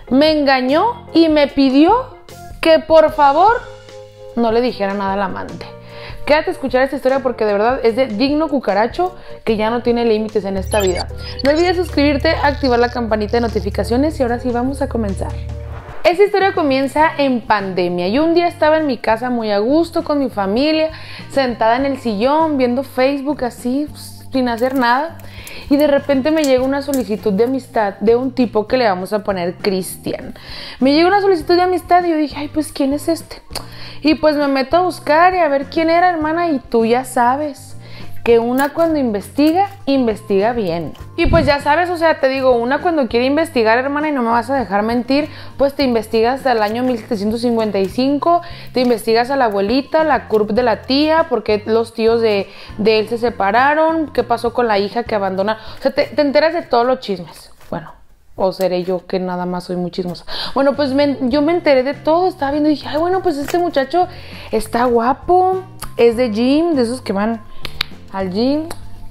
me engañó y me pidió que por favor no le dijera nada al amante. Quédate a escuchar esta historia porque de verdad es de digno cucaracho que ya no tiene límites en esta vida. No olvides suscribirte, activar la campanita de notificaciones y ahora sí vamos a comenzar. Esta historia comienza en pandemia. Yo un día estaba en mi casa muy a gusto con mi familia, sentada en el sillón, viendo Facebook así, sin hacer nada. Y de repente me llega una solicitud de amistad de un tipo que le vamos a poner Cristian. Me llega una solicitud de amistad y yo dije, ay, pues, ¿quién es este? Y pues me meto a buscar y a ver quién era, hermana, y tú ya sabes que una cuando investiga, investiga bien. Y pues ya sabes, o sea, te digo, una cuando quiere investigar, hermana, y no me vas a dejar mentir, pues te investigas hasta el año 1755, te investigas a la abuelita, la curva de la tía, porque los tíos de él se separaron, qué pasó con la hija que abandona, o sea, te enteras de todos los chismes. Bueno, o seré yo que nada más soy muy chismosa. Bueno, pues yo me enteré de todo, estaba viendo y dije, ay, bueno, pues este muchacho está guapo, es de gym, de esos que van al gym,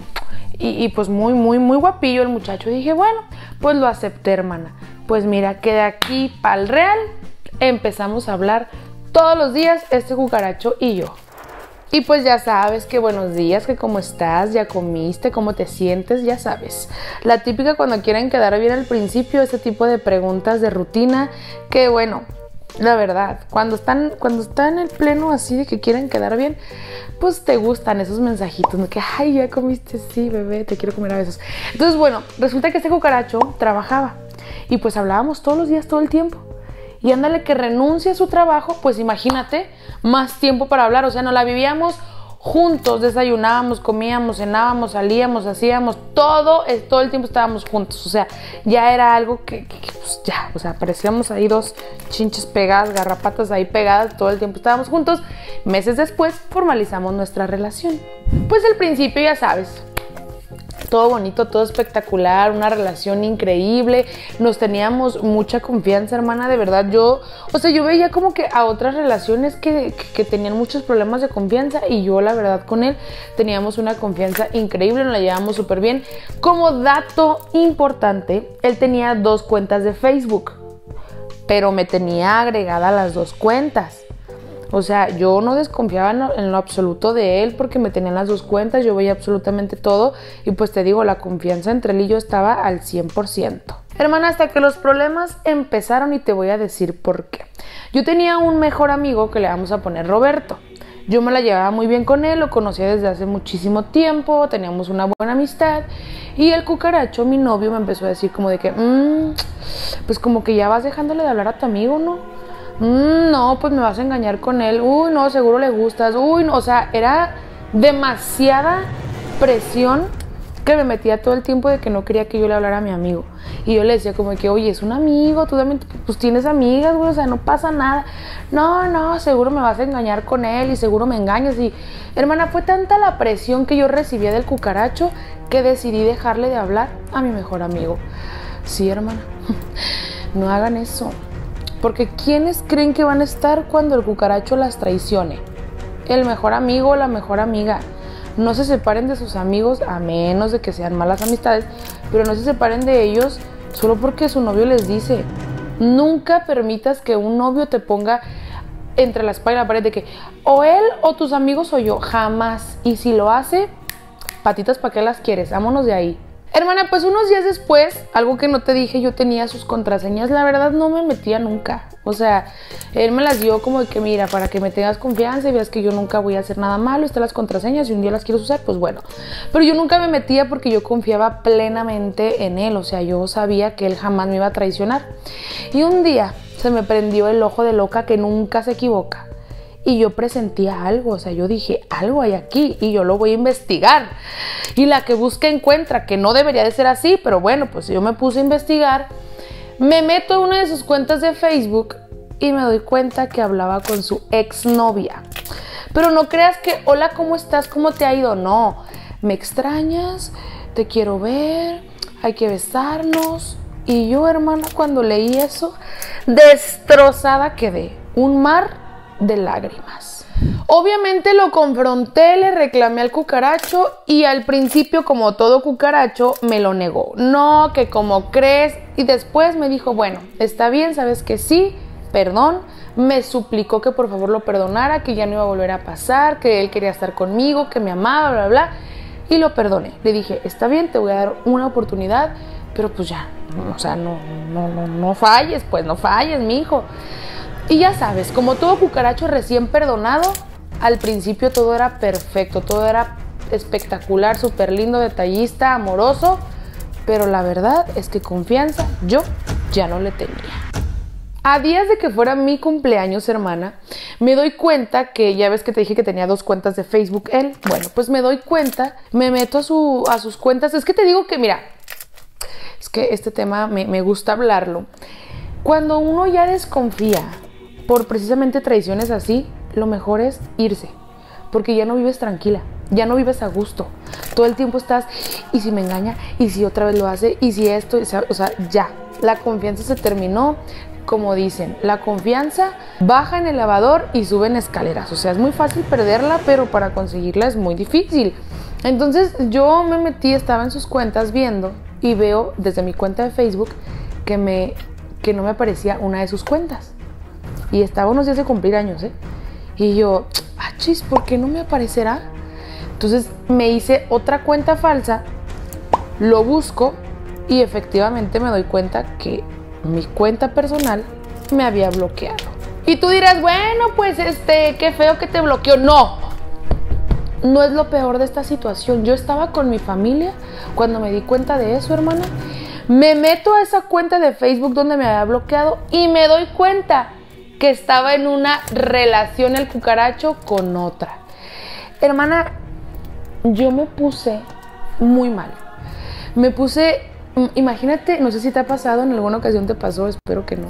y pues muy guapillo el muchacho. Y dije, bueno, pues lo acepté, hermana. Pues mira, que de aquí para el real empezamos a hablar todos los días este cucaracho y yo. Y pues ya sabes que buenos días, que cómo estás, ya comiste, cómo te sientes, ya sabes. La típica cuando quieren quedar bien al principio, ese tipo de preguntas de rutina que bueno, la verdad, cuando están en el pleno así de que quieren quedar bien, pues te gustan esos mensajitos, ¿no? Que, ay, ya comiste, sí, bebé, te quiero comer a besos. Entonces, bueno, resulta que este cucaracho trabajaba y pues hablábamos todos los días, todo el tiempo. Y ándale que renuncia a su trabajo, pues imagínate, más tiempo para hablar, o sea, nos la vivíamos juntos, desayunábamos, comíamos, cenábamos, salíamos, hacíamos, todo el tiempo estábamos juntos, o sea, ya era algo que pues ya, o sea, parecíamos ahí dos chinches pegadas, garrapatas ahí pegadas, todo el tiempo estábamos juntos. Meses después formalizamos nuestra relación. Pues al principio ya sabes, todo bonito, todo espectacular, una relación increíble, nos teníamos mucha confianza, hermana, de verdad. Yo veía como que a otras relaciones que tenían muchos problemas de confianza y yo la verdad con él teníamos una confianza increíble, nos la llevábamos súper bien. Como dato importante, él tenía 2 cuentas de Facebook, pero me tenía agregada las 2 cuentas. O sea, yo no desconfiaba en lo absoluto de él porque me tenían las 2 cuentas, yo veía absolutamente todo y pues te digo, la confianza entre él y yo estaba al 100%. Hermana, hasta que los problemas empezaron y te voy a decir por qué. Yo tenía un mejor amigo que le vamos a poner Roberto. Yo me la llevaba muy bien con él, lo conocía desde hace muchísimo tiempo, teníamos una buena amistad y el cucaracho, mi novio, me empezó a decir como de que, pues como que ya vas dejándole de hablar a tu amigo, ¿no? No, pues me vas a engañar con él. Uy, no, seguro le gustas. Uy, no, o sea, era demasiada presión que me metía todo el tiempo de que no quería que yo le hablara a mi amigo. Y yo le decía como que, oye, es un amigo, tú también pues tienes amigas, güey, o sea, no pasa nada. No, seguro me vas a engañar con él y seguro me engañas. Y, hermana, fue tanta la presión que yo recibía del cucaracho que decidí dejarle de hablar a mi mejor amigo. Sí, hermana, no hagan eso. Porque ¿quiénes creen que van a estar cuando el cucaracho las traicione? El mejor amigo o la mejor amiga. No se separen de sus amigos a menos de que sean malas amistades, pero no se separen de ellos solo porque su novio les dice. Nunca permitas que un novio te ponga entre la espalda y la pared de que o él o tus amigos o yo, jamás. Y si lo hace, patitas, ¿para qué las quieres? Vámonos de ahí. Hermana, pues unos días después, algo que no te dije, yo tenía sus contraseñas, la verdad no me metía nunca. O sea, él me las dio como de que mira, para que me tengas confianza y veas que yo nunca voy a hacer nada malo, están las contraseñas y un día las quieres usar, pues bueno. Pero yo nunca me metía porque yo confiaba plenamente en él, o sea, yo sabía que él jamás me iba a traicionar. Y un día se me prendió el ojo de loca que nunca se equivoca. Y yo presentía algo, o sea, yo dije, algo hay aquí y yo lo voy a investigar. Y la que busca encuentra, que no debería de ser así, pero bueno, pues yo me puse a investigar. Me meto a una de sus cuentas de Facebook y me doy cuenta que hablaba con su exnovia. Pero no creas que, hola, ¿cómo estás? ¿Cómo te ha ido? No, ¿me extrañas? Te quiero ver, hay que besarnos. Y yo, hermana, cuando leí eso, destrozada quedé. Un mar de lágrimas. Obviamente lo confronté, le reclamé al cucaracho y al principio, como todo cucaracho, me lo negó. No, que como crees. Y después me dijo, bueno, está bien, sabes que sí, perdón. Me suplicó que por favor lo perdonara, que ya no iba a volver a pasar, que él quería estar conmigo, que me amaba, bla, bla. Y lo perdoné. Le dije, está bien, te voy a dar una oportunidad, pero pues ya, o sea, no falles, pues no falles, mijo. Y ya sabes, como todo cucaracho recién perdonado, al principio todo era perfecto, todo era espectacular, súper lindo, detallista, amoroso, pero la verdad es que confianza yo ya no le tenía. A días de que fuera mi cumpleaños, hermana, me doy cuenta que, ya ves que te dije que tenía 2 cuentas de Facebook él. Bueno, pues me doy cuenta, me meto a sus cuentas. Es que te digo que, mira, es que este tema me gusta hablarlo. Cuando uno ya desconfía por precisamente traiciones así, lo mejor es irse, porque ya no vives tranquila, ya no vives a gusto. Todo el tiempo estás, y si me engaña, y si otra vez lo hace, y si esto, o sea, ya, la confianza se terminó. Como dicen, la confianza baja en elevador y sube en escaleras. O sea, es muy fácil perderla, pero para conseguirla es muy difícil. Entonces yo me metí, estaba en sus cuentas viendo y veo desde mi cuenta de Facebook que no me aparecía una de sus cuentas. Y estaba unos días de cumplir años, ¿eh? Y yo, chis, ¿por qué no me aparecerá? Entonces me hice otra cuenta falsa, lo busco y efectivamente me doy cuenta que mi cuenta personal me había bloqueado. Y tú dirás, bueno, pues qué feo que te bloqueó. No es lo peor de esta situación. Yo estaba con mi familia cuando me di cuenta de eso, hermana. Me meto a esa cuenta de Facebook donde me había bloqueado y me doy cuenta que estaba en una relación el cucaracho con otra. Hermana, yo me puse muy mal. Me puse... Imagínate, no sé si te ha pasado, en alguna ocasión te pasó, espero que no,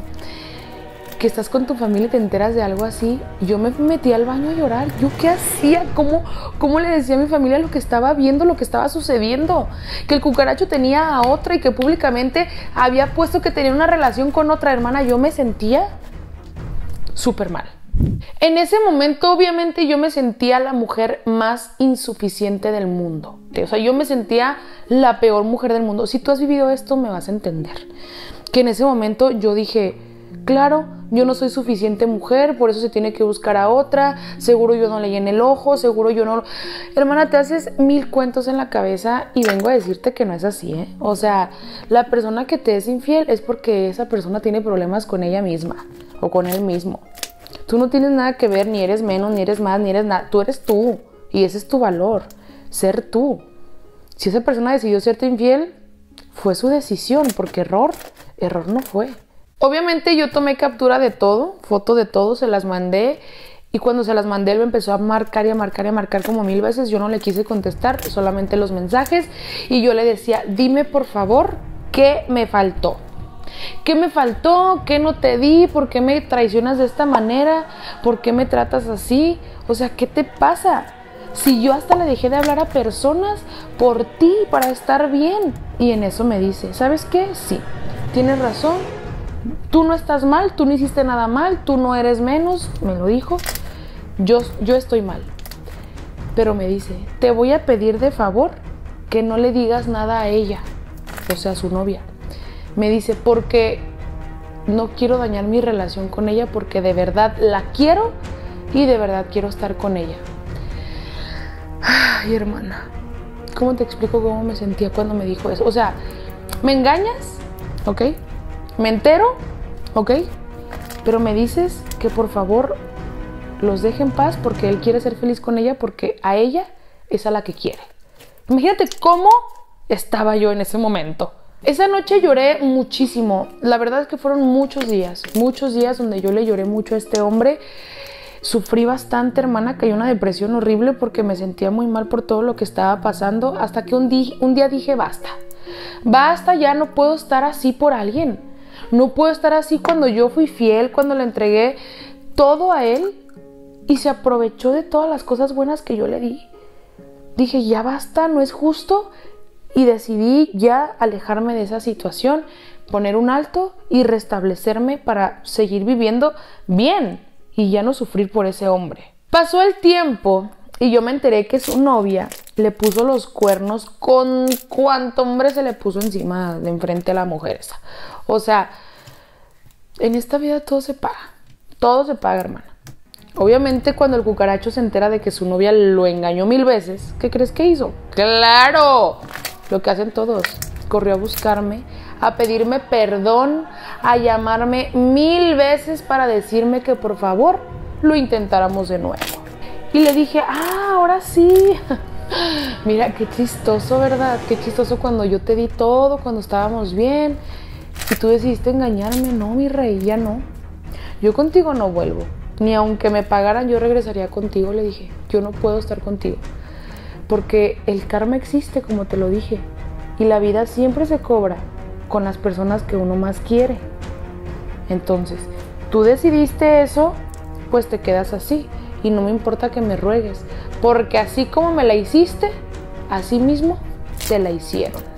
que estás con tu familia y te enteras de algo así. Yo me metí al baño a llorar. ¿Yo qué hacía? ¿Cómo le decía a mi familia lo que estaba viendo, lo que estaba sucediendo? Que el cucaracho tenía a otra y que públicamente había puesto que tenía una relación con otra. Hermana, yo me sentía súper mal. En ese momento, obviamente, yo me sentía la mujer más insuficiente del mundo. O sea, yo me sentía la peor mujer del mundo. Si tú has vivido esto, me vas a entender. Que en ese momento yo dije, claro, yo no soy suficiente mujer, por eso se tiene que buscar a otra. Seguro yo no le llené el ojo, seguro yo no... Hermana, te haces 1000 cuentos en la cabeza y vengo a decirte que no es así, ¿eh? O sea, la persona que te es infiel es porque esa persona tiene problemas con ella misma o con él mismo. Tú no tienes nada que ver, ni eres menos, ni eres más, ni eres nada. Tú eres tú y ese es tu valor, ser tú. Si esa persona decidió serte infiel, fue su decisión, porque error no fue. Obviamente yo tomé captura de todo, foto de todo, se las mandé y cuando se las mandé él me empezó a marcar y a marcar y a marcar como 1000 veces. Yo no le quise contestar, solamente los mensajes y yo le decía, dime por favor qué me faltó. ¿Qué me faltó? ¿Qué no te di? ¿Por qué me traicionas de esta manera? ¿Por qué me tratas así? O sea, ¿qué te pasa? Si yo hasta le dejé de hablar a personas por ti, para estar bien. Y en eso me dice, ¿sabes qué? Sí, tienes razón. Tú no estás mal, tú no hiciste nada mal, tú no eres menos, me lo dijo. Yo estoy mal. Pero me dice, te voy a pedir de favor que no le digas nada a ella, o sea, a su novia. Me dice, porque no quiero dañar mi relación con ella, porque de verdad la quiero y de verdad quiero estar con ella. Ay, hermana, ¿cómo te explico cómo me sentía cuando me dijo eso? O sea, ¿me engañas? ¿Ok? ¿Me entero? ¿Ok? Pero me dices que por favor los deje en paz porque él quiere ser feliz con ella, porque a ella es a la que quiere. Imagínate cómo estaba yo en ese momento. Esa noche lloré muchísimo. La verdad es que fueron muchos días donde yo le lloré mucho a este hombre. Sufrí bastante, hermana, caí en una depresión horrible porque me sentía muy mal por todo lo que estaba pasando, hasta que un día dije, basta, ya no puedo estar así por alguien. No puedo estar así cuando yo fui fiel, cuando le entregué todo a él y se aprovechó de todas las cosas buenas que yo le di. Dije, ya basta, no es justo. Y decidí ya alejarme de esa situación, poner un alto y restablecerme para seguir viviendo bien y ya no sufrir por ese hombre. Pasó el tiempo y yo me enteré que su novia le puso los cuernos con cuánto hombre se le puso encima de enfrente a la mujer esa. O sea, en esta vida todo se paga, hermana. Obviamente cuando el cucaracho se entera de que su novia lo engañó 1000 veces, ¿qué crees que hizo? ¡Claro! Lo que hacen todos. Corrió a buscarme, a pedirme perdón, a llamarme 1000 veces para decirme que por favor lo intentáramos de nuevo. Y le dije, ahora sí. Mira, qué chistoso, ¿verdad? Qué chistoso cuando yo te di todo, cuando estábamos bien. Y tú decidiste engañarme. No, mi rey, ya no. Yo contigo no vuelvo. Ni aunque me pagaran, yo regresaría contigo. Le dije, yo no puedo estar contigo. Porque el karma existe, como te lo dije. Y la vida siempre se cobra con las personas que uno más quiere. Entonces, tú decidiste eso, pues te quedas así. Y no me importa que me ruegues. Porque así como me la hiciste, así mismo te la hicieron.